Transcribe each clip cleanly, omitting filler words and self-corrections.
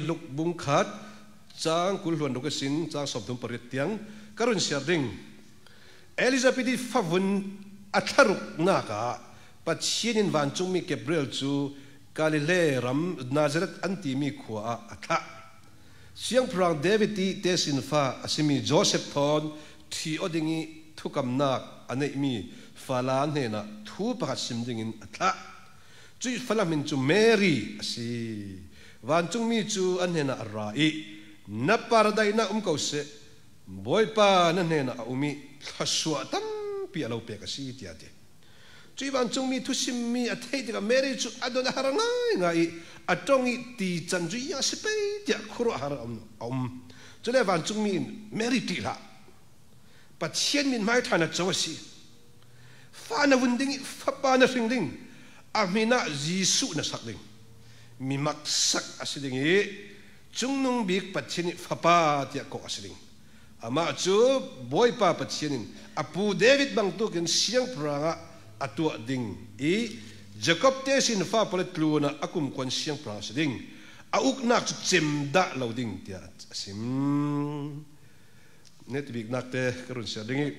luk bung khat chang kul huan ro ka sin chang som thum parit tiang karun siar ding Elizabeth favun atharuk na ka pathianin van chung mi Gabriel chu Galilee ram Nazareth anti mi khua atha siang prang David ti tesin fa asimi Joseph thon thi odingi thukam nak anei mi fala hena thu pakhat simdingin atha chui falamin chu Mary asi van chung mi chu an hena arai na paradai na kau se boy pa na hena umi thaswa tam pi alo pe ka si tiate chui van chung mi thu sim mi athei de Mary chu adona harangai ngai atongi ti chan ju ya se pe tia khuro har chule van chung mi Mary ti la pathian min mai thana chawasi fa na wunding fa pa na singding amina Jisu na sakding mi maksak asiding chungnung bik pathian fa pa tia ko asiding ama chu boy pa pathianin apu David bang tu ken siang pranga atu ding Jacob te sin fa palet luna akum kon siang pranga asiding auk nak chemda loading tia asim net big nakte karun sia dingi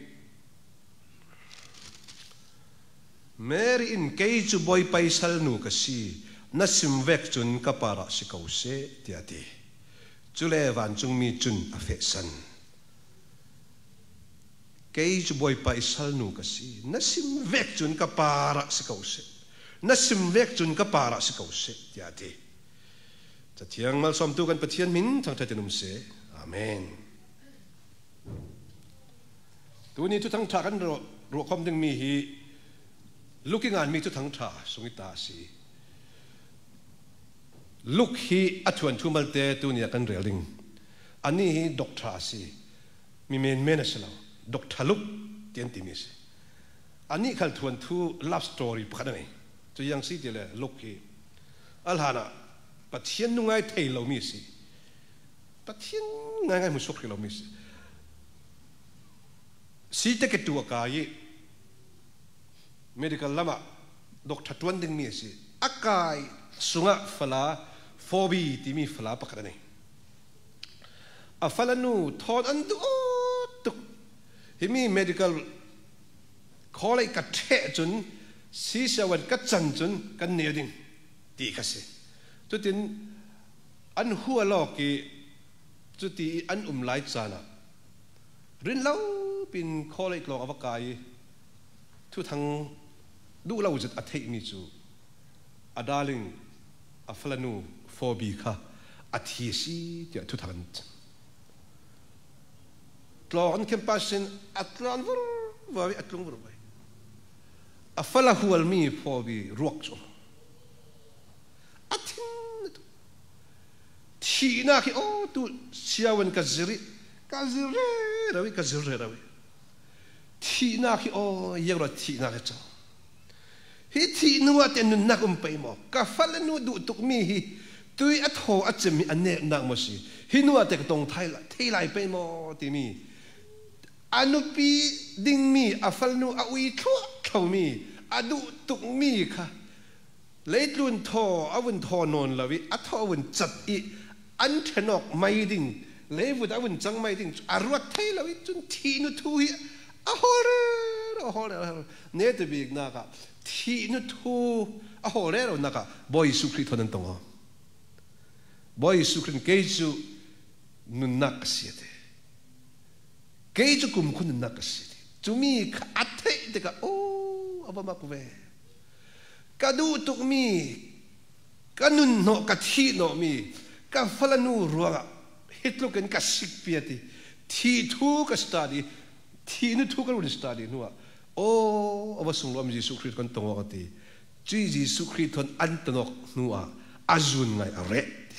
Mary in kay chu boy paisal nu kasi nasim vek chun kapara si kause tiati chule van chung mi chun afesan kay chu boy paisal nu kasi nasim vek chun kapara si kause nasim vek chun kapara si kause tiati tatiang mal som tu kan pathian min thang thatinum se amen tu ni tu thang tha kan ro khom ding mi hi looking at me tu thang tha sungita si look hi athuan thumalte tu ni kan reling ani hi doctor si mi men asalo doctor look tian timis ani khal thuan thu love story pakhanai tu yang si tele look hi alhana pathian nungai thailo mi si pathian ngai mu sok lo mi si te ke tu ka yi medical lama doctor tuan ding mi si akai sunga fala fobi ti mi fala pakadani a fala nu thon an du tuk himi medical kholai ka the chun si sawan ka chan chun kan ne ding ti ka se tutin an huwa lo ki chuti an lai chana rin lau pin kholai klong avakai thu thang du lau jat athei mi chu adaling aflanu fobi kha athi si tia thu thang tlon kempasin atlon vur vai atlung vur vai afala hual mi fobi ruak chu athin thi na ki o tu siawan ka ziri rawi thi na ki o yero thi na cha hi thi nuwa ten nun na kum pai mo ka fal nu du tuk mi hi tui at ho at chemi ane na mo si hi nuwa te tong thai lai pai mo ti mi anu pi ding mi a fal nu a ui tho mi adu tuk mi kha leitlun tho awun tho non lawi a tho awun chat I an thenok mai ding lewu da awun chang mai ding arwat thai lawi chun thi nu thu hi a hore ne te big na ka thi nu thu a hore ro na ka boy su khri thonan tong boy su khrin ke chu nun nak siete ke chu kum khun nak siete chumi kha athai de ka o abama ku ve ka du tuk mi ka nun no ka thi no mi ka falanu ruanga hitluken ka sikpiati thi thu ka study thi nu thu ka ru study nuwa o abasung lom Jesu Christ kan tongo ati chi Jesu Christ thon antonok nuwa azun ngai are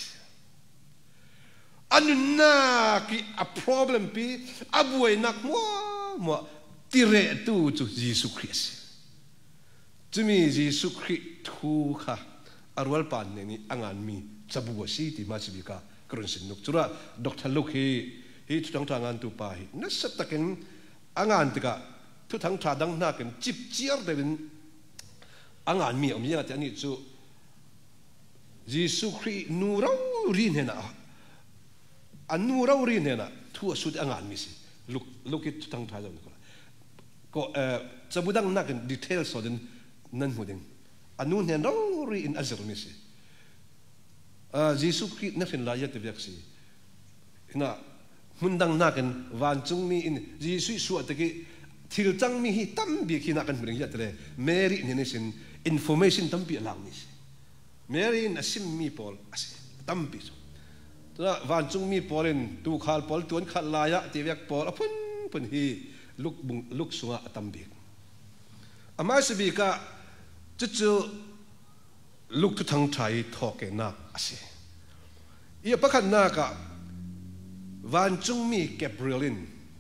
anuna ki a problem pi abuai nak mo tire tu chu Jesu Christ chumi Jesu Christ thu kha arwal pan ni angan mi chabu si ti ma chibika krun sin nuk chura Dr. Luke hi thang thangan tu pa hi na sat taken angan tika thu thang tha dang na ken chip chiar de bin angan mi om ya ta ni chu Giêsu Christ nu rau rin hena anu rau rin hena thua sut angan mi si look it tang thai ko chabudang nak details so den nan huding anu hen rau ri in azar mi si Giêsu Christ na fin la ya te vek si na mundang nakan van chung mi in Giêsu su ataki thil chang mi hi tam bi khina kan bring ya tle Mary ni sin information tam pi lang mi si Mary in asim mi pol asi tam pi so ta van chung mi polin tu khal pol tuan khat la ya te vek pol apun pun hi luk sunga tam bi ama se bi ka chu luk tu thang thai thoke na asi ia pakhat na ka van chung mi Gabrielin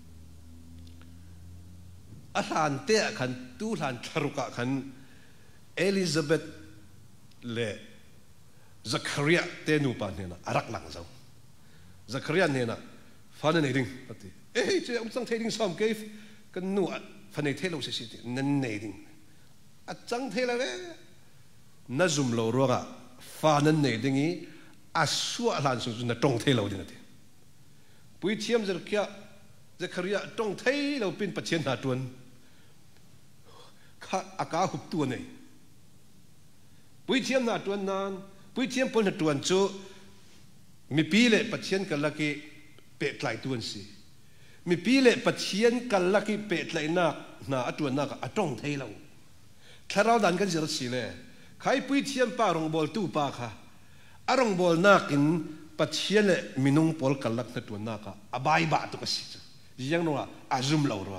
ahan te khan tu han tharuka khan Elizabeth le Zachariah te nu pa ne na arak lang zau Zachariah ne na fa ne ding ati che ông sang thei ding som ke kan nu fa ne thelo se si nan ne ding a chang thela ve na zum lo ro ga fa nan ne ding i a suwa lan su na tong thelo ding ati pui thiam Zachariah tong thei lo pin pathian ha tuan kha aka hup tu nei pui thiam na tuan nan pui thiam pon na tuan chu mi pi le pathian ka laki pe tlai tuan si mi pi le pathian ka laki pe tlai na atuan na ka atong thei lo tharau dan kan zer si le khai pui thiam pa rong bol tu pa kha arong bol nakin pathian le minung pol kalak na tuan na ka abai ba to ka si yang no azum lo ro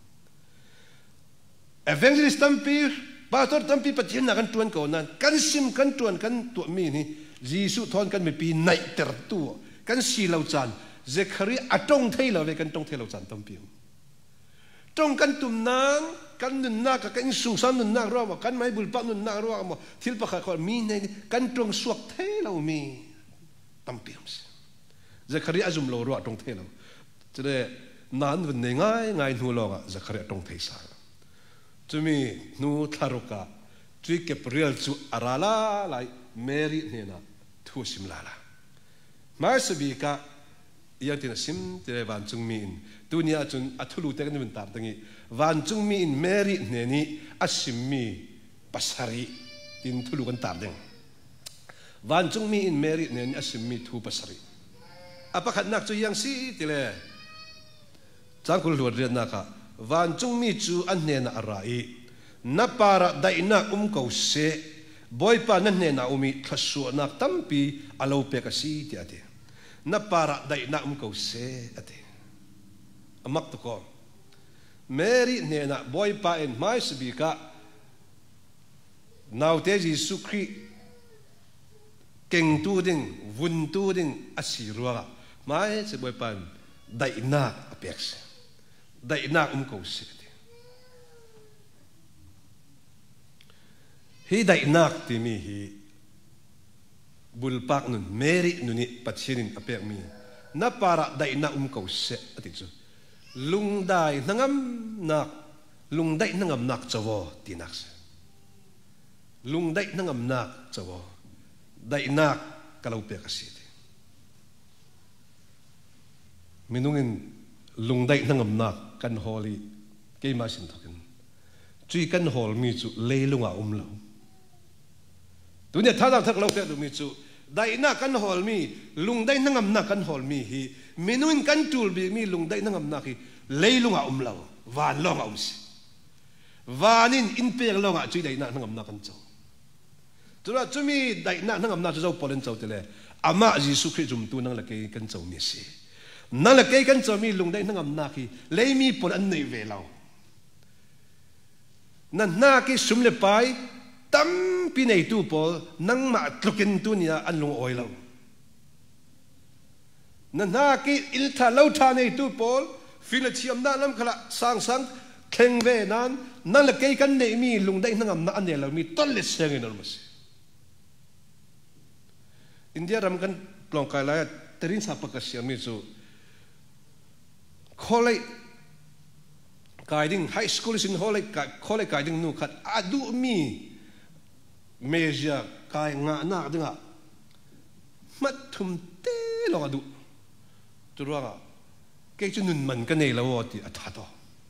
evangelist tampi pastor tampi pathian na kan tuan ko nan kan sim kan tuan kan tu mi ni Giêsu thon kan mi pi nai ter tu kan si lo chan Zachariah atong thei lo ve kan tong thei lo chan tampi tong kan tum nan kan nun na ka kan sung sam nun na ro kan mai bul pa nun na ro mo thil pa kha ko mi nei kan tong suak thei lo mi tampi Zachariah azum lo ro tong thei lo chre nan ven nei ngai nu lo ga Zachariah tong thei sa chumi nu tharuka chui Gabriel chu arala lai Mary nena thu sim la la mai sabi ka yang tina sim te van chung mi in dunia chun athulu te kan tar tangi van chung mi in Mary neni asim mi pasari tin thulu kan tar deng van chung mi in Mary neni asim mi thu pasari apa khat nak chu yang si tile changkul luar rian na ka van chung mi chu an nena arai na para daina ko se boy pa nan ne na umi thasu na tampi alo pe ka si ti ate na para daina ko se ate amak to ko Mary ne na boy pa en mai sibi ka now te Giêsu Christ keng tu ding vun tu ding asirwa mai se boy pa daina apex daina ko se hi dai nak ti mi hi bulpak nun Mary nuni pathianin apek mi na para dai na ko se ati chu lungdai nangam nak chawo ti nak se lungdai nangam nak chawo dai nak kalau pe ka si minungin lungdai nangam nak kan holi ke ma sin thokin chui kan hol mi chu leilunga lo dunia thada thak lo te du mi chu dai na kan hol mi lung dai nangam na kan hol mi hi minuin kan tul bi mi lung dai nangam na ki leilunga lo van lo nga si vanin in per lo nga chui dai na nangam na kan chau tura chumi dai na nangam na chu polen chau te le ama Giêsu Christ zum tu nang la ke kan chau mi si nang la ke kan chau mi lung dai nangam na ki lei mi pon an nei ve lo nan na ki sum le pai tam pinay tu pol nang matlukin tu niya anlong oil lang nanaki iltha lauta nei tu pol filatiam na lam khala sang khengve nan nan la kai kan nei mi lungdai nangam na anel mi tolle seng en almas India ram kan plong kai la terin sa pakasiam mi chu kholai guiding high school is in kholai guiding nu khat adu mi meja kai nga na dinga thum te lo adu tu ruanga ke chu nun man ka nei lo ti atha to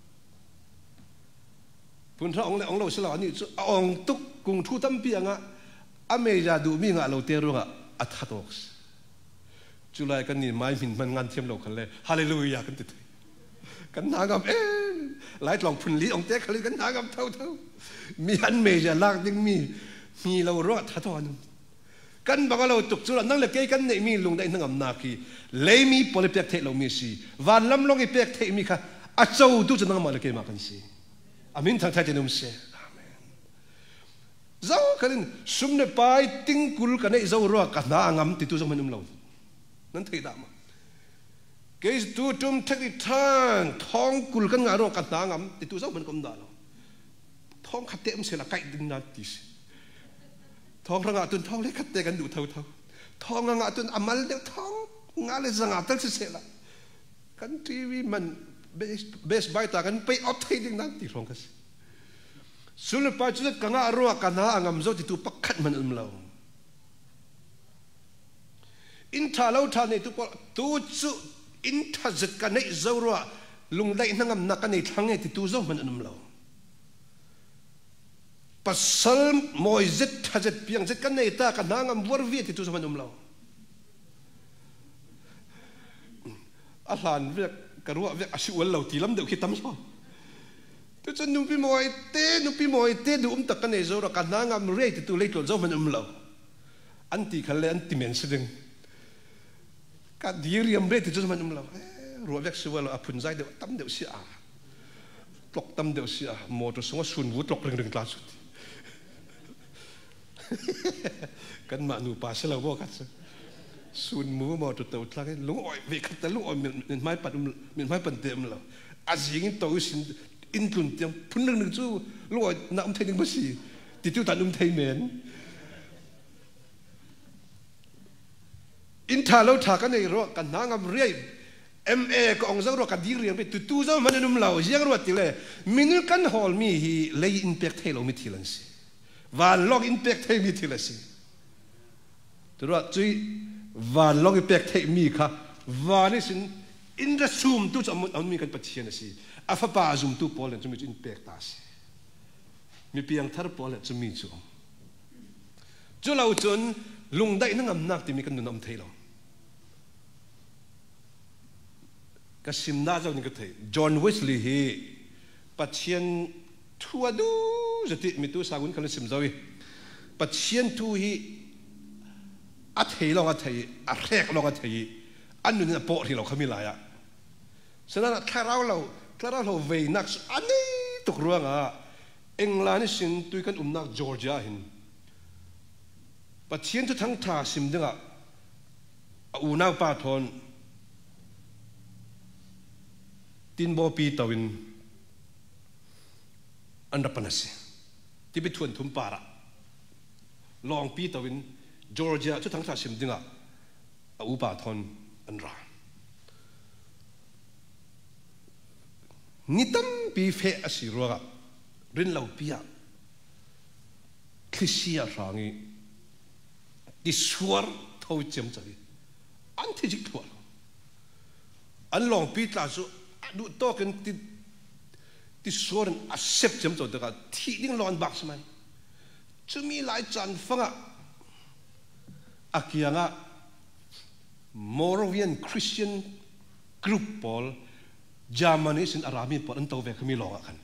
pun tha ong lo sala ni chu ong tuk kung thu tam pi anga ame ja du mi nga lo te ruanga atha to July kan ni mai min man ngan thiam lo khan le hallelujah kan ti kan nagam lai long phun li ong te khali kan nagam thau mi han me ja lak ding mi lo ro tha to anu kan bangalo tuk chu nang le ke kan nei mi lung dai nangam na ki le mi pole pek the lo mi si van lam long i pek the mi kha a chou tu chu nang ma le ke ma kan si amin thang thai tenum se amen zau kalin sumne pai ting kul kan ei zau ro ka na ngam ti tu jong manum lo nan thei da ma ke tu tum thak thang thong kul kan nga ro ka na ngam ti tu jong man kom da lo thong khat te am se la kai ding na ti thong ranga tun thong le khat te kan du thau thong nga tun amal de thong nga le zanga tal se la kan tv man best buy ta kan pay out thai ding na ti rong kas sul pa chu ka nga ro ka na ngam zo ti tu pakhat man lo in tha lo tha nei tu chu in tha zat ka nei zo ro lung dai nangam na ka nei thang ti tu zo man lo pasal moi zet tha zet piang zet kan nei ta ka nangam war vi ti tu zo man lo a hlan vek ka ruwa vek asu wal lo ti lam de ki tam so tu chu nu pi moi te du tak ka nei zo ro ka nangam re ti tu le to zo man lo anti khale anti men sedeng ka diriam re ti chu man lo ruwa vek su wal apun zai de tam de si a tlok tam de si a mo to so sun wu tlok ring tla su kan ma nu pa se la wo ka sun mu mo to to tla ke lu oi ve khat lu oi min mai pan tem lo a jing to sin in tun tiang phunนึงchu lu oi na um thai ding ba si ti tu tan thai men in tha lo tha ka nei ro kan na ngam riai ma ko ong zo ro ka dir riang pe tu zo man num lo jiang ro ti le minul kan hol mi hi le impact thai lo mi thilan si và log impact thai mi thila si tu ro chui và log impact thai mi kha và ni sin in the zoom tu cham on mi kan pathian si afa pa zoom tu pol chu mi impact ta si mi piang thar pol chu mi chu lo chun lung dai nangam nak ti mi kan nun am thai lo ka sim na zo ni ka thai John Wesley hi pathian thua du zati mi tu sagun kan sim zawi pathian tu hi a thei lo a thei a rek lo a thei an nu na po ri lo khami la ya sana tharau lo ve nak ani tuk ruanga england sin tu kan nak Georgia hin pathian tu thang tha sim dinga u na pa thon tin bo pi tawin an rapanasi ti bi thuan thum para long pi tawin Georgia chu thang tha sim dinga a u pa thon an ra nitam pi fe asiroga rin lau pia khisia rangi ti suar thau chem chawi an thi jik thua an long pi tla su du to kan ti suar a sep chem chaw da thi ding lon box mai chumi lai chan fanga akianga Moravian Christian group Paul Germany sin Arami Paul an to ve khami lo kan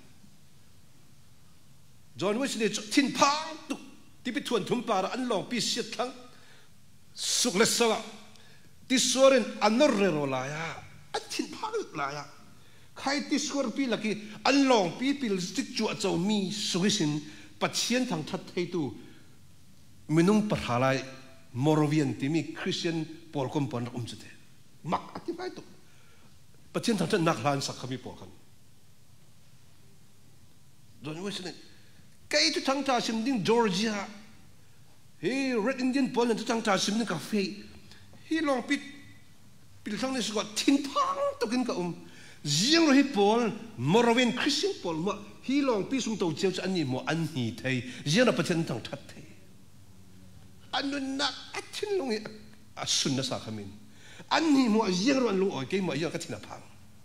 John Wesley tin phang tu ti bi thuan thum para an long pi siat thang sukle sawa ti soren anor ro la ya a tin phang la ya khai ti sor pi laki an long pi pil stik chu chaw mi suhisin pathian thang that thei tu minung parhalai Moravian ti mi Christian Paul kom pon chute mak ati bai tu pathian thang nak lan sak khami Paul kan John Wesley kai tu thang ta sim ding Georgia hey Red Indian Paul tu thang ta sim ding cafe hi long pit pil thang ni sgot tin phang to kin ka jiang ro hi Paul Moravian Christian Paul ma hi long pi sum to cheu cha ani mo an hi thei jiang na pathian thang that thei anun nak achin long sun na sa khamin ani mo yeng ron lu oi ke mo ya ka thina phang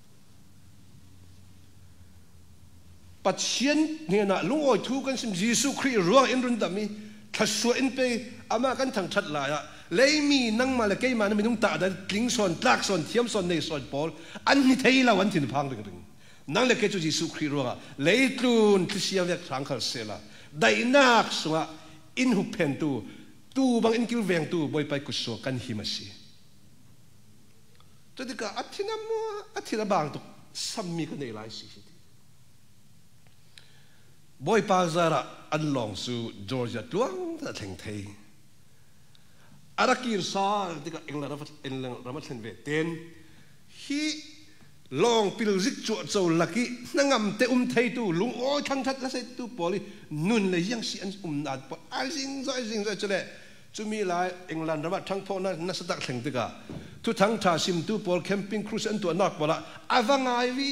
pathian ne na lu oi thu kan sim Jesu Christ ruang in run dami thasua in pe ama kan thang that la ya leimi nang ma la ke ma na minung ta da tling son tlak son thiam son nei son pol an ni thei la wan thin phang ring nang le ke chu Jesu Christ ruanga leitlun thisia vek thang khal sela dai nak suwa in hu pen tu bang in kil veng tu boy pai kuso kan himasi jadi ka athina bang tu sammi ka nei lai si boy pa zara an long su Georgia tuang ta theng thei arakir sa tika engla ramat sen ve ten hi long pil zik chu chau laki nangam te thei tu lung o thang that la se tu poli nun le yang si an nat po jing zoi chule chumi lai england ramat thang pho na sadak theng tika tu thang tha sim tu pol camping cruise an tu nak bola avangai vi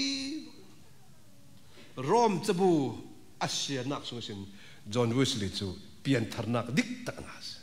rom chabu Asia nak sungsin John Wesley chu pian tharnak dik tak nas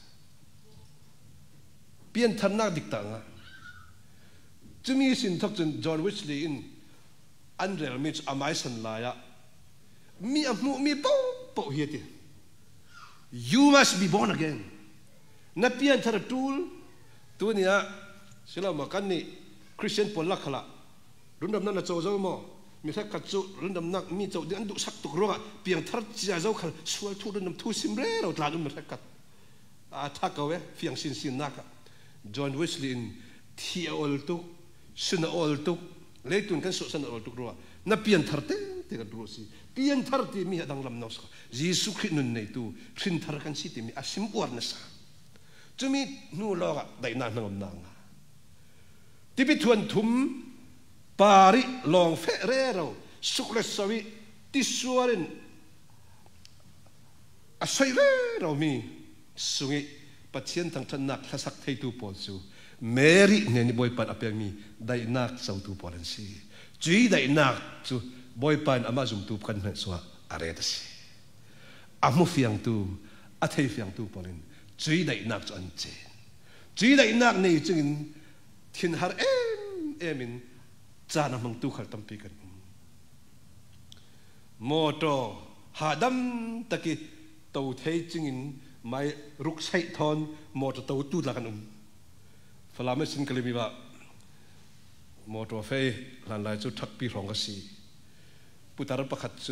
pian tharnak dik tak nga chumi sin thok chun John Wesley in unreal means amai san la ya mi amu mi po hieti you must be born again na pian thar tul tu nia sila makan ni Christian pol lakhala rundam na chaw zaw mo mi thak ka chu rundam nak mi chaw dian du sak tuk ronga piang thar chia zaw khal sual thu rundam thu simre ro tla dum thak kat a thakawe fiang sin naka John Wesley in thi ol tu sun ol tu leitun kan so san ol tu ro na pian thar te ka dro si pian thar ti mi adang lam nos Jesu Christ nun nei tu thin thar kan si ti mi asim war na sa chumi nu lo ga dai na ngom na nga ti bi thuan thum pari long fe rero sukle sawi tisuarin asai rero mi sungi pathian thang than nak thasak thei tu pol chu Mary ne ni boy pan apel mi dai nak sau tu polan si chui dai nak chu boy pan ama zum tu kan na so are ta si amu fiang tu a thei fiang tu polen chui dai nak chu an che chui dai nak nei chungin thin har emin chana mang tu khal tampi kan moto hadam taki to thei chingin mai ruk sai thon moto to tu la kan falame sin kalimi ba moto fe lan lai chu thak pi rong ka si putar pakhat chu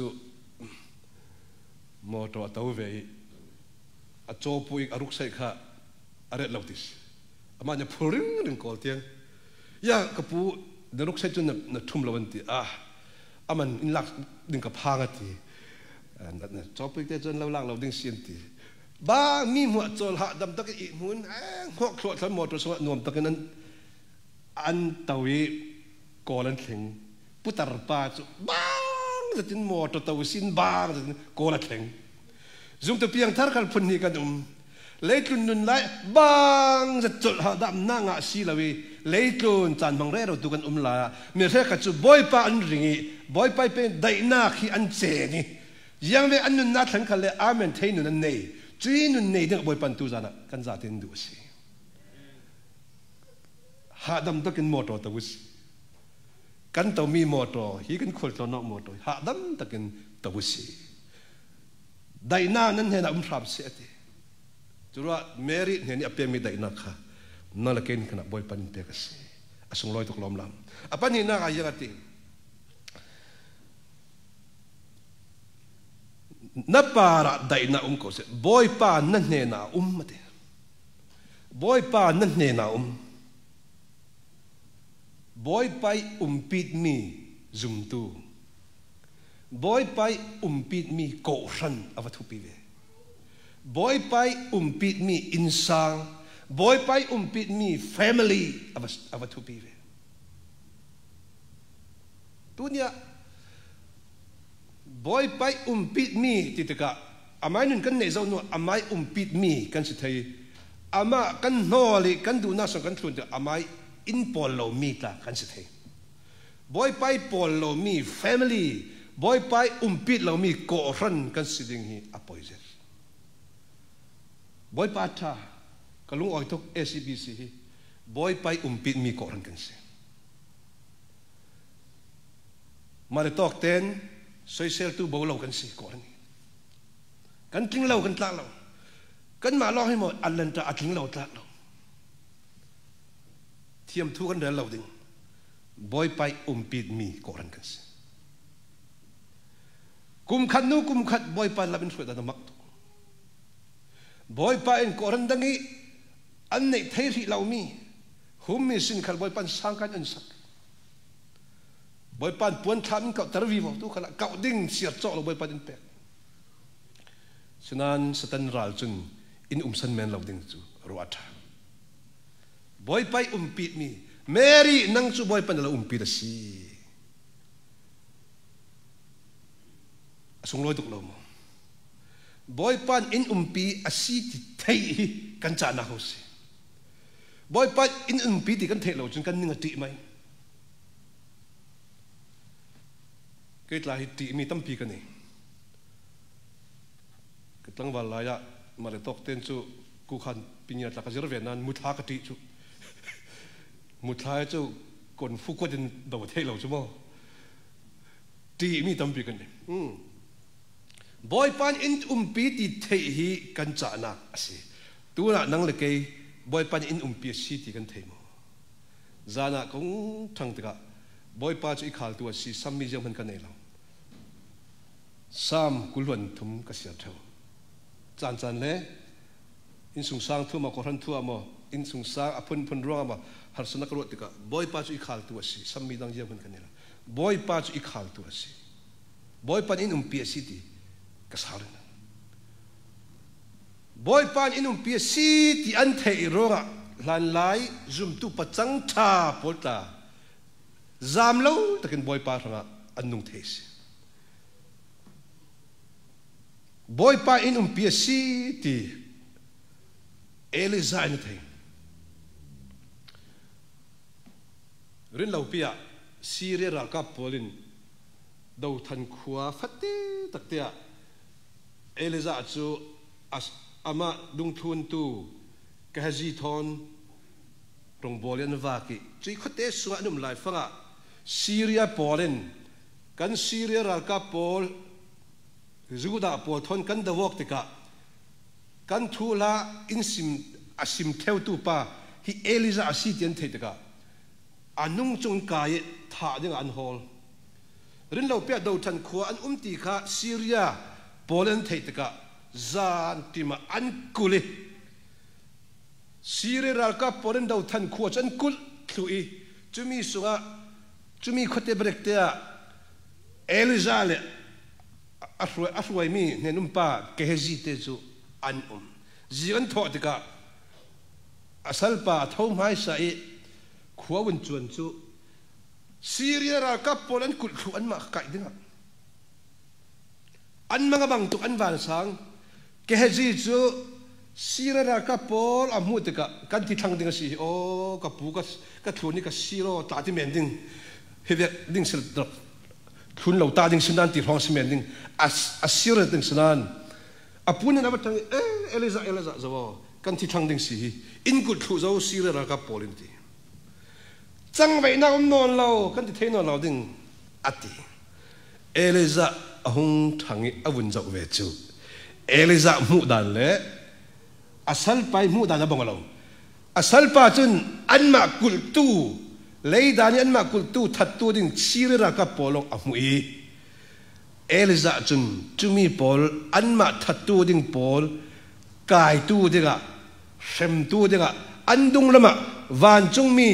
moto to ve a cho pui a ruk sai kha are lautis amanya phuring ring kol tiang ya kapu deruk sai chu na thum lawanti aman in lak ding ka phangati na cho pui te chon lo lang lo ding sin ti ba mi mu chol ha dam tak I mun ngok khlo thal motor so nom tak nan an tawi kolan thing putar pa chu bang zatin motor taw sin bang kolan thing zum to piang thar khal phun ni kan leitlun nun lai bang zat chol ha dam na nga si lawi leitlun chan bang re ro tu kan la mi re ka chu boy pa an ringi boy pai pe dai na khi an che ni yang ve an nun na thang khale amen thei nun an nei chui nun nei ding boy pan tu zana kan za tin du si ha dam takin motor ta wis kan to mi motor hi kan khol to no motor ha dam takin ta wisi dai na nan he na thrap se ati chura Mary ne ni ape mi dai na kha na la ken kana boy pan te ka si asung loi tok lom lam apa ni na ga yati na para dai na ko se boy pa na ne na mate boy pa na ne na boy pai pit mi zum tu boy pai pit mi ko ran avathu pi ve boy pai pit mi insang boy pai pit mi family avathu pi ve tunya boy pai pit mi titika amai nun kan ne zo no amai pit mi kan si thai ama kan noli kan du na so kan thun amai in polo mi ta kan si thai boy pai polo mi family boy pai pit lo mi ko ran kan si ding hi apoiser boy pa tha kalung oi tok ACBC hi boy pai umpit mi koran kan se mare tok ten soi sel tu bo lo kan se koran kan king lo kan tla lo kan ma lo hai mo allan ta aking lo tla lo thiam thu kan dal lo ding boy pai umpit mi koran kan se kum khat nu kum khat boy pai labin soi da mak boy pai in koran dangi an nei thei ri lo mi hum mi sin khal boy pan sang kan an sak boy pan puan tham ka tar vi vo tu khala ka ding siat cho lo boy pan in pek sinan satan ral chun in san men lo ding chu ruata boy pai umpit mi mary nang chu boy pan la umpit a si asung loi tuk lo mo boy pan in umpi a si ti thei kan cha na ho si boy pan in umpi ti kan thei lo chun kan ninga ti mai ke tla hi ti mi tam pi kan ni ke tlang wal la ya mare tok ten chu ku khan pinya ta ka zir ve nan mu tha ka ti chu mu tha chu kon fu ko din do thei lo chu mo ti mi tam pi kan ni boy pan in umpi ti thei hi kan cha na asi tu na nang le ke boy pan in umpi si ti kan thei mo zana kong thang tika boy pa chu i khal tu asi sammi jam han kan nei lo sam kulwan thum ka sia tho chan chan le in sung sang thu ma ko ran thu ma in sung sang apun pun ro ma har sana ka ro tika boy pa chu i khal tu asi sammi dang jam han kan nei lo boy pa chu i khal tu asi boy pan in umpi si ti kasarin boy pan inum pi si ti an thei ronga lan lai zum tu pachang tha polta zam lo takin boy pa ranga annung thei si boy pa inum pi si ti eliza in thei rin lo pia sire ra ka polin do than khuwa phate taktia eliza chu ama dung thun tu kaji thon rong bolian vaki chui khote sunga num lai fanga syria polen kan syria ra ka pol zuda pol thon kan da wok tika kan thula insim asim theu tu pa hi eliza asitian thei tika anung chung kai tha ding an hol rin lo pia do than khuwa an umti kha syria polen thei tika zan tima an kuli syria ra ka polen do than khuwa chan kul thui chumi sunga chumi khote brek te eliza le afroi mi nenum pa ke hezite chu an zian tho tika asal pa thau mai sai khuawun chuan chu syria ra ka polen kul thu an ma kai dinga an mga bang tuk an van sang ke hezi chu syria ra ka pol amu tika kan ti thang dinga si o ka pu ka thuni ka siro ta ti men ding hevek ding sel drop thun lo ta ding sinan ti rong simen ding as siro ding sinan apuna na batang eliza zawo kan ti thang ding si in kul thu zo syria ra ka polin ti chang vei na non lo kan ti thei non lo ding ati eliza ahung thangi awun zau ve chu eliza mu dan le asal pai mu dan abang lo asal pa chun anma kul tu leidani anma kul tu that tu ding sirira ka polok amui eliza chun chumi pol anma that tu ding pol kai tu diga sem tu diga andung lama van chung mi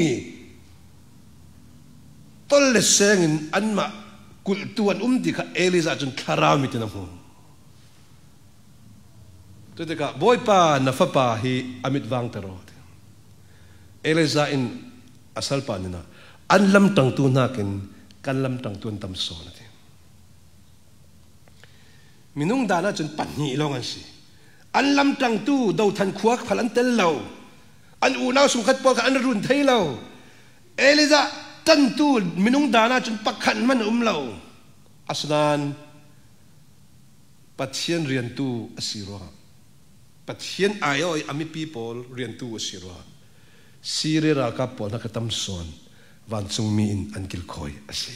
tol le sengin anma kul tuan di ka eliza chun tharau mi tin amu to de ka boy pa na fa pa hi amit wang taro eliza in asal pa nina an lam tang tu na kin kan lam tang tuan tam so na ti minung dana chun panni long an si an lam tang tu do than khuak phalan tel lo an u naw sum khat po ka an run thei lo eliza tan tu minung dana chun pakhan man lo asnan pathian rian tu asiro pathian ayo ami people rian tu asiro Siri ra ka pol na ka tam son van chung mi in an kil khoi ase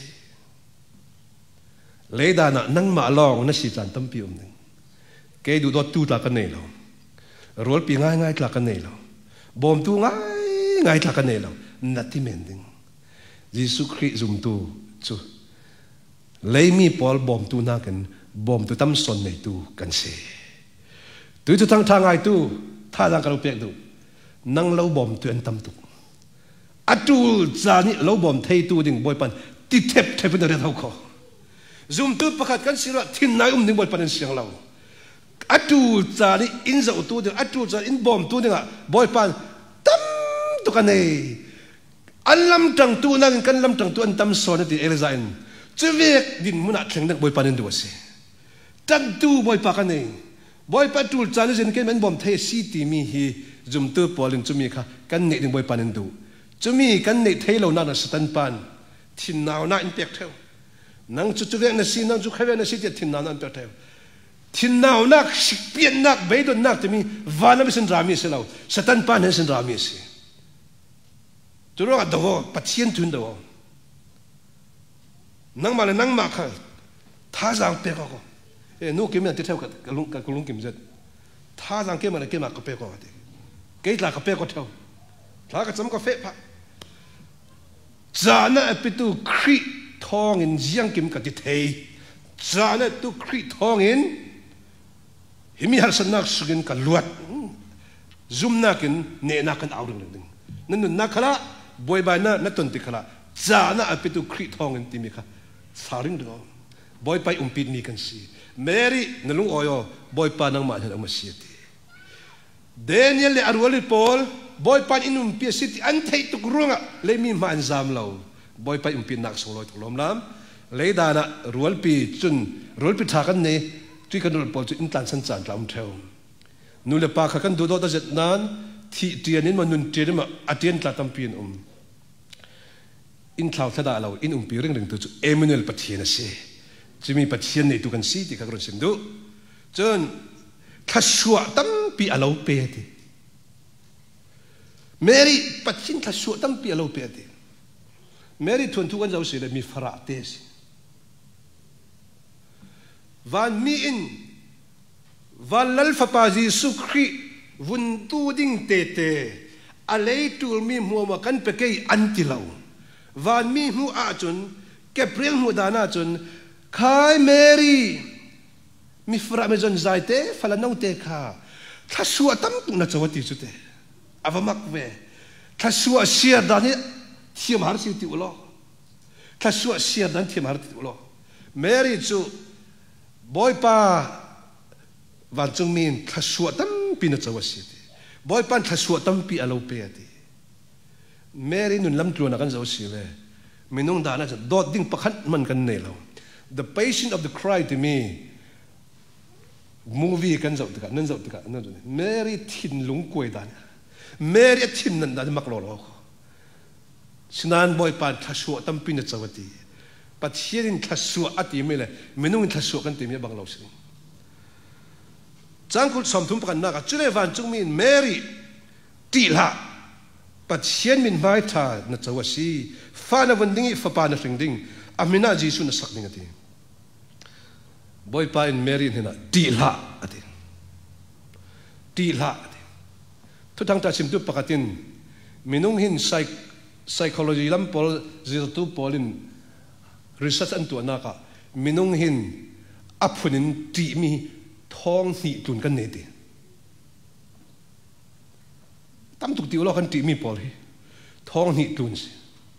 leida na nang ma long na si chan tam pi ning ke du do tu ta ka nei lo rol pi ngai tla ka nei lo bom tu ngai tla ka nei lo na ti men ding Jesus Christ zum tu chu lấy mi pol bom tu na kan bom tu tam son nei tu kan se tu thang ai tu tha dang ka lu pek tu nang lo bom tu an tam tu atul zani lo bom thei tu ding boy pan ti thep na re thau kho zum tu pakhat kan sira thin nai ding boy pan siang lo atul zani in zo tu ding atul zani in bom tu ding boy pan tam tu kan nei an lam tang tu na kan lam tang tu an tam son ti elizain chu vek din muna thleng dak boy pan du ase tam tu boy pa kan nei boy pa tul zani zen ken men bom thei si ti mi hi zum tu polin chu mi kha kan nei ding boy pan du chu mi kan nei thei lo na na satan pan thin naw na in pek theu nang chu vek na si nang chu khawe na si ti thin naw na in pek theu thin naw nak sik pian nak be don nak ti mi vana mi sin rami se lo satan pan he sin rami se tu ro do pathian thun do nang ma kha tha jang pe ko e nu ke me ti theu ka lung kim zet tha jang ke ma ka pe ko de ke la ka pe ko theu tha ka cham ka fe pha zana apitu khri thong in jiang kim ka ti thei zana tu khri thong in himi har sanak sugin ka luat zum na kin ne na kan awring ding nan na khala boy ba na ton ti khala zana apitu khri thong in ti mi kha saring do boy pai umpit mi kan si Mary nalung oyo boy pa nang ma han ma si ti Daniel le arwali Paul boy pan inum pi city an thei tuk runga le mi man zam lo boy pa umpi nak so lo lom lam le dana rual pi chun rual pi tha kan ne tri kan rul pol chu in tan san chan lam theu nu le pa kha kan du do ta jet nan thi tian in manun ti ma atien tla tam pin in thlau thada lo in umpi ring ring tu chu Emmanuel pathian ase chimi pathian nei tu kan si ti ka ron sim du chun thasua tam pi alo pe ti Mary pathin thasua tam pi alo pe ti Mary thun thu kan jau si le mi fara te si van mi in van lal fa pa Jesu Khri vun tu ding te te alei tur mi mu ma kan pe ke anti lo van mi hu a chun Gabriel hu dana chun khai Mary mi fara me jon zai te fala nau te kha thasua tam tu na chawati chu te avamak ve thasua sia dani thiam har si ti ulo thasua sia dan thiam har ti ulo Mary chu boy pa van chung min thasua tam pi na chawasi ti boy pan thasua tam pi alo pe ti Mary nun lam tlu na kan zo si ve minung dana dot ding pakhat man kan nei lo the Passion of the Christ to me movie kan zau tika nan zau tika nan zau Mary thin lung koi dan Mary thin nan dan mak lo lo sinan boy pan thasua tam pin chawati pathian thasua ati mele menung thasua kan ti me bang lo si changkul somthum kan na ka chule van chung min Mary ti la pathian min mai tha na chawasi fa na wanding fa pa na ring ding amina Jesu na sak ning ati boy pa in Mary hina ti la ati tu thang ta sim tu pakatin minung hin psychology lam pol 02 polin research an tu anaka minung hin aphunin ti mi thong ni tun kan ne ti tam tuk ti lo kan ti mi pol hi thong ni tun si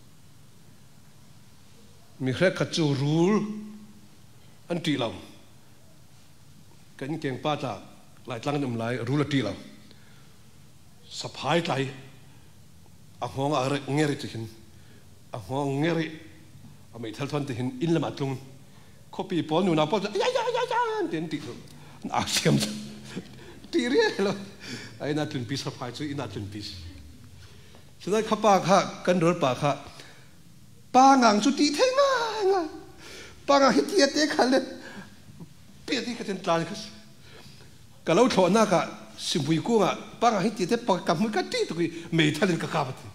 mi khre ka chu rule an ti lo kan keng pa ta lai tlang dum lai rule ti lo saphai lai a hong a ngeri ti hin a hong ngeri a mai thal thon ti hin in lama tlung copy pol nu na pol ya ten ti a siam ti ri lo ai na tlun pi saphai chu ina tlun pi sunai khapa kha kan rol pa kha pa ngang chu ti thei ma pa ngang hi ti te khale pe ti ka ten tlan khas ka lo tho na ka simpui ku nga pang hi ti te pa kam ka ti to ki me thalin ka ka pati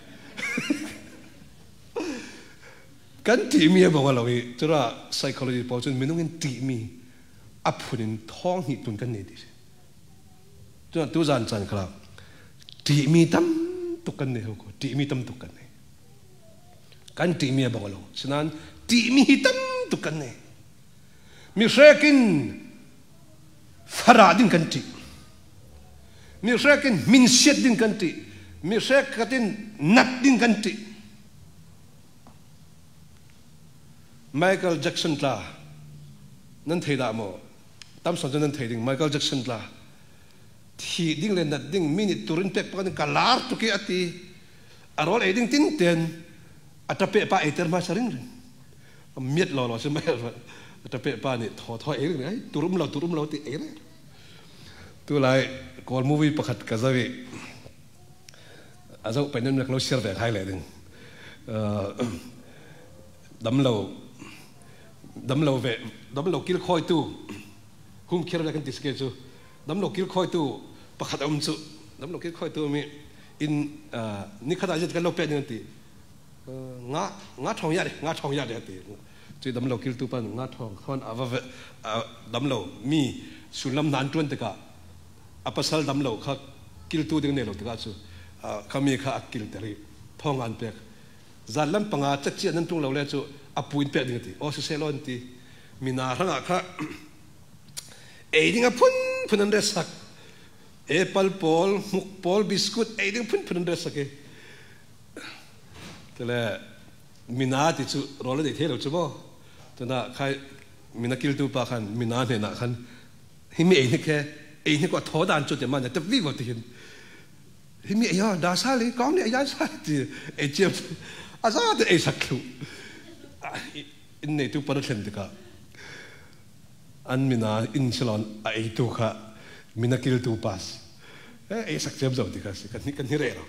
kan ti mi ba wala wi tura psychology po chun minungin ti mi apunin thong hi tun kan ne di tura tu zan chan khala ti mi tam tu kan ne ho ko ti mi tam tu kan ne kan ti mi ba wala sinan ti mi tam tu kan ne mi shekin faradin kan ti mi shekin min shet din kan ti mi shek katin nat din kan ti Michael Jackson la nan thei da mo tam son nan thei ding Michael Jackson la thi ding len nat ding minute turin pek pa ka lar tu ki ati arol e ding tin ten atape pa eter ma saring rin miet lo lo se mai atape pa ni tho e ring ai turum lo ti e tu lai kol movie pakhat ka zawi azau pe nan lo share ve khai le ding đâm lâu kêu khoi tu hôm kia là cái tiết kế chú đâm lâu kêu khoi tu bắt khát chú đâm lâu kêu khoi tu mi in ní khát ai cái lâu pe như thế ngã thòng ya đấy thì chú đâm lâu kêu tu pan ngã thòng con đâm lâu mi sulam nan tuan tất cả apasal đâm lâu khác kêu tu tiếng này lâu tất cả chú kami khác kêu dari thòng an pe giờ lâm panga chắc chắn nên tung lâu lên chú apuin pe ding ti o se selon ti mina ranga kha e ding a phun an resak apple pol muk pol biscuit e ding phun an resak e tele mina ti chu role de thelo chu bo tana khai mina kil tu pa khan mina ne na khan himi e ni ke e ni ko tho dan chu te man te vi go ti hin himi ya da sa le kong ne ya sa ti e chem asa te e sak lu in này tu para thlen tika an mina in salon ai tu kha mina kil tu pas e sak chem zo tika se kan ni re ro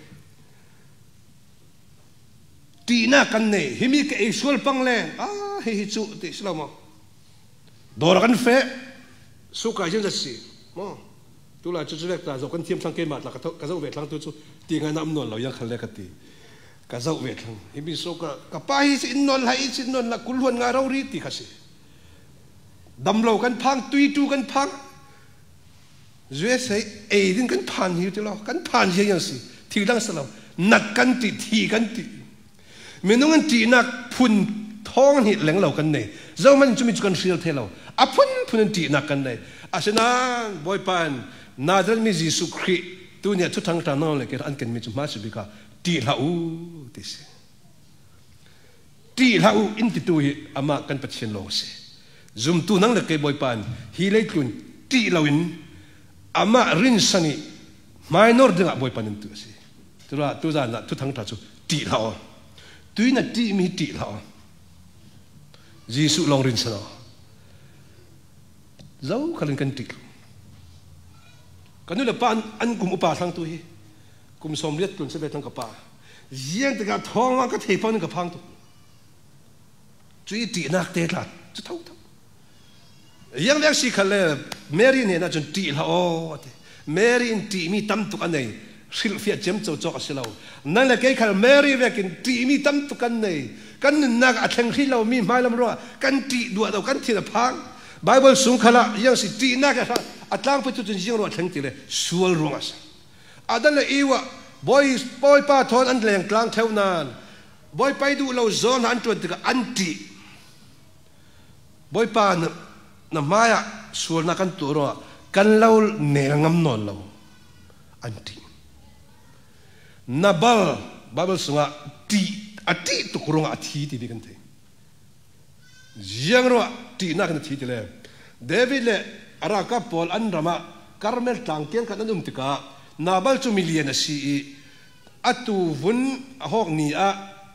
ti na kan ne himi ke e sol pang le hi chu ti slamo dor kan fe su ka jem si mo tu la chu chu lek ta zo kan thiam sang ke mat la ka zo ve thlang tu chu ti nga nam non lo yang khal le ka ti ka zau ve thang himi so ka pa hi sin non lai sin non la kulhon nga ro ri ti khasi dam lo kan phang tui tu kan phang zue sei e din kan phan hi ti lo kan phan hi yang si thi dang sa lo nat kan ti thi kan ti menung an ti nak phun thong hi leng lo kan nei zo man chumi kan feel the lo a phun an ti nak kan nei asena boy pan na dal mi jisu khri tu ne thu thang ta no le ke an kan mi chu ma su bi ka ti lau tise ti lau in ti tu hi ama kan patchen lo se zum tu nang le ke boy pan hi le tun ti lau in ama rin sani minor de boy pan tu se tura tu za na tu thang ta chu ti lau tu na ti mi ti lau jisu long rin sa zau khalin kan ti kanu le pan an kum upa thang tu hi kum som liet tun se be tang ka pa giang te ka thong ka thei pon ka phang tu chui ti nak te la chu thau thau yang lek si khale mary ne na chun ti la o te mary in ti mi tam tu kan nei sil fia jem cho cho ka silo nan la ke khal mary ve kin ti mi tam tu kan nei kan na ka theng khi lo mi mai lam ro kan ti du do kan thi na phang bible sung khala yang si ti na ka atlang pu tu chun jing ro theng ti le sual ro as adan la iwa boy pa thon an leng tlang theu nan boy pai du lo zon han tuan tika anti boy pa na maya sual na kan tu ro kan lo ne ngam non lo anti nabal bible sunga ti ati tu kurung ati ti bi kan te jiang ro ti na kan ti ti le david le araka pol an rama karmel tang ken kan anum tika nabal chu million si atu vun hok ni a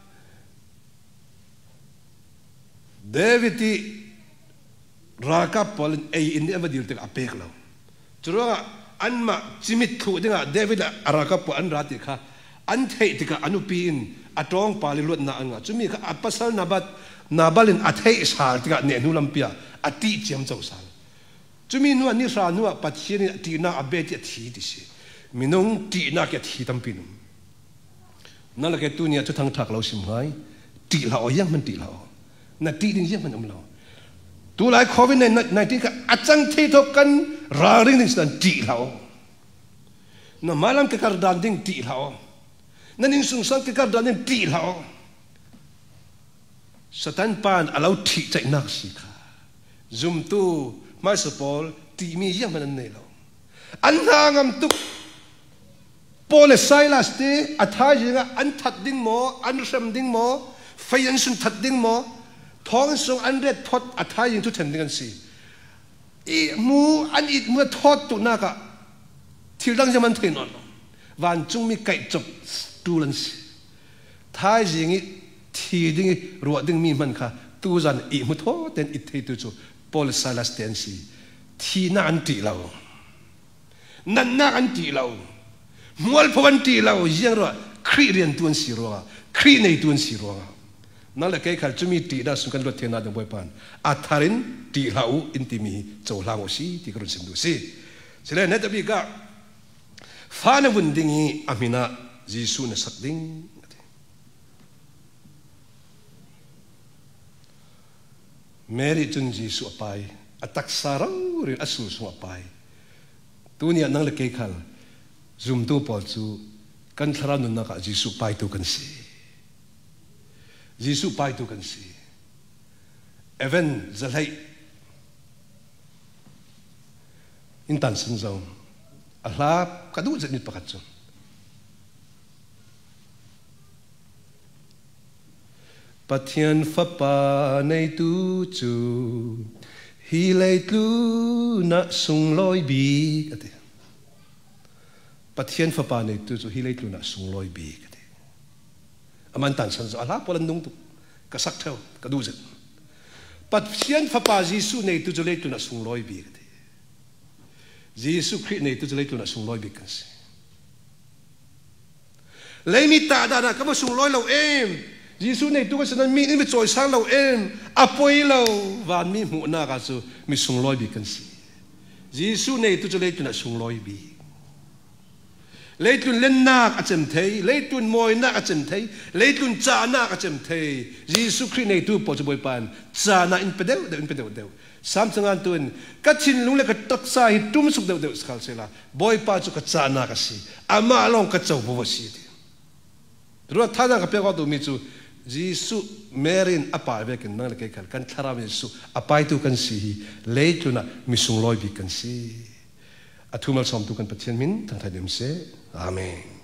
david ti raka pol ei in the avadil te apek lo chura anma chimit thu dinga david araka pol an rati kha an thei tika anupin atong pali lut na anga chumi kha apasal nabalin athei sal tika ne nu lampia ati chem chau sal chú mi nuôi ni ra nuôi bắt chia ni tì na abe tiệt thi đi xí minung tì na cái thi tâm pin nó là cái tu nia cho thằng thạc lâu xìm ngay tì lão yang mình tì lão na tì đình yang mình lão tu lại covid này thì cái achang thi thok kan ra ring đình sân tì lão nó malam cái cả đàn đình tì lão nó nín sung sang cái cả đàn đình tì lão Satan pan alau thi chạy nak xí cả zoom tu mai sepol ti mi yang man nei lo an hangam tu pole silas te athai jinga an that ding mo an sam ding mo fayan sun that ding mo thong sung an red pot athai jing tu then ding an si I mu an it mu thot tu na ka thil dang jaman thein on van chung mi kai chop tu lan si thai jing I thi ding ro ding mi man kha tu zan I mu tho ten it thei tu chu Paul Silas tensi thi na anti lau nan na anti lau mual phawanti lau yang ro khri rian tuan si ro khri nei tuan si ro na la kai khal chumi ti da sun kan ro thena dong boy pan atharin ti lau intimi chaw lang o si ti kron sim du si sele ne tabi ka fa na bun dingi amina jisu na sak ding Mary chun Jisu apai atak sarau rin asu sung apai tunia nang le kekhal zoom tu pol chu kan thara nun na ka Jisu pai tu kan si Jisu pai tu kan si even zalai intan sun zong ala kadu zat nit pakat chu Pathian pha pa nei tu chu hi lei tu na sung loi bi kate Pathian pha pa nei tu chu hi lei tu na sung loi bi kate aman tan san ala polan dung tu ka sak thau ka du zet Pathian pha pa Jisu nei tu chu lei tu na sung loi bi kate Jisu Christ nei tu chu lei tu na sung loi bi kan se lei mi ta da na ka ma sung loi lo em Jisu nei tu ka sanan mi ni mi choi sang lo em apoi lo van mi mu na ka su mi sung loi bi kan si Jisu nei tu le tu na sung loi bi le tu len na ka chem thei le tu moi na ka chem thei le tu cha na ka chem thei Jisu Christ nei tu po chu boy pan cha na in pedeu de in pedeu de sam changan tuin ka chin lung le ka tak sa hi tum suk de skal sela boy pa chu ka cha na ka si ama long ka chau bo si ro tha na ka pe ko tu mi chu Jisu merin apa bekin nang le kai kan thara Jisu apai tu kan si le tu na misung loi bi kan si athumal som tu kan pathian min thang thai dem se amen